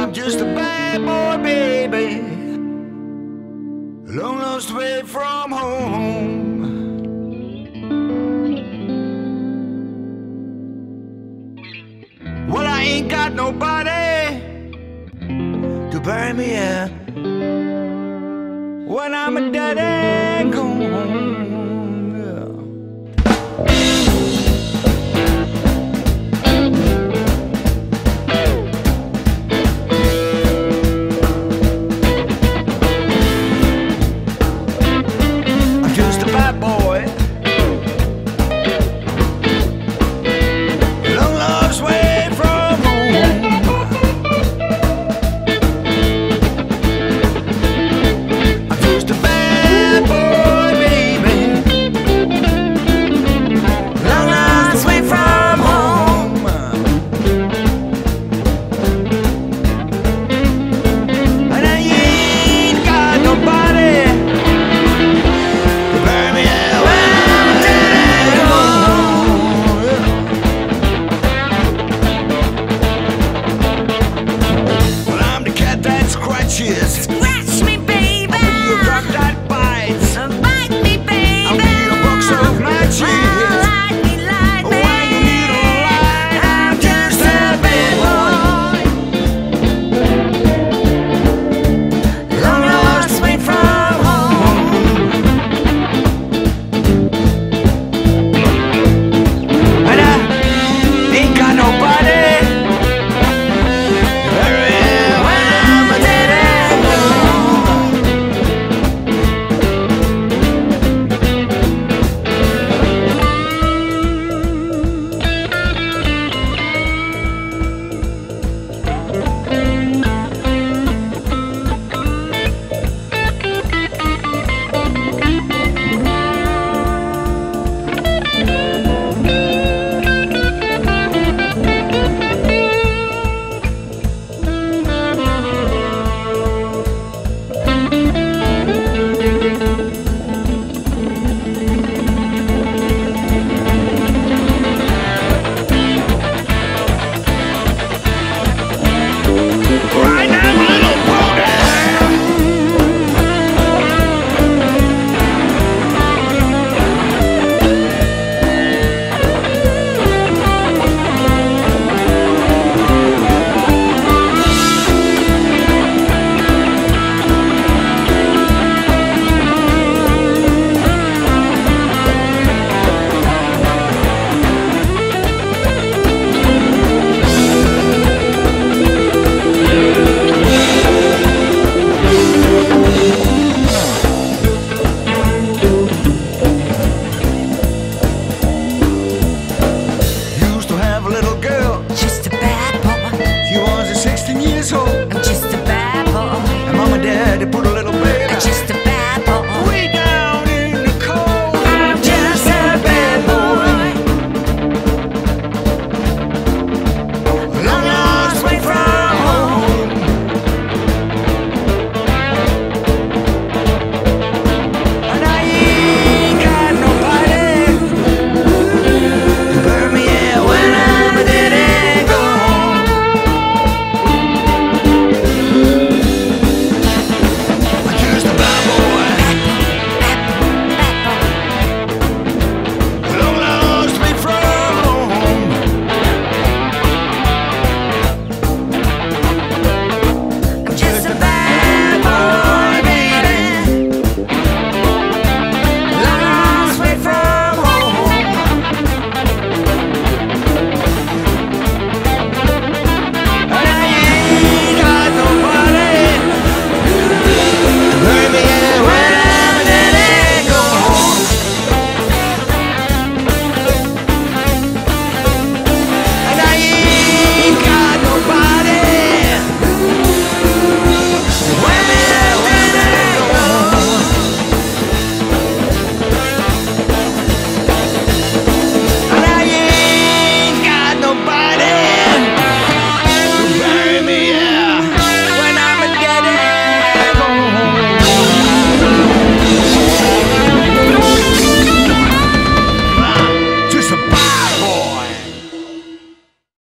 I'm just a bad boy, baby, long lost away from home. Well, I ain't got nobody to bury me here when I'm a dead and gone. Scratch me, baby. You got that bite. Bite me, baby. I'll need a box of matches. Light me, light me. When you need a light, I'm just a bad boy, long lost away from home. And I ain't got nobody. Just a bad boy. She was 16 years old.